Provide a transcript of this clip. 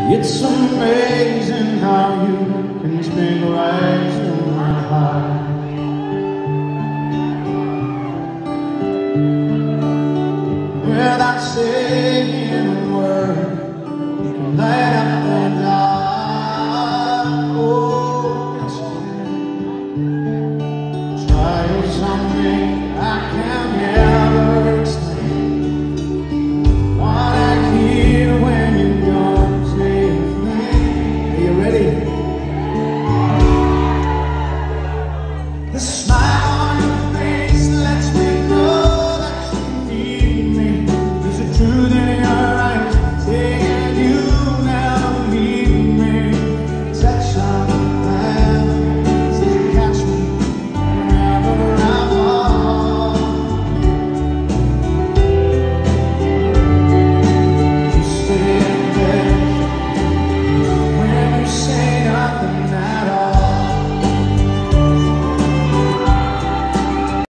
It's amazing how you can speak right to my heart. Without saying a word, you can let